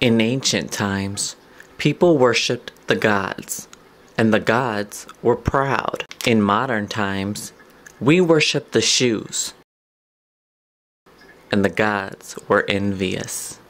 In ancient times, people worshipped the gods, and the gods were proud. In modern times, we worship the shoes, and the gods were envious.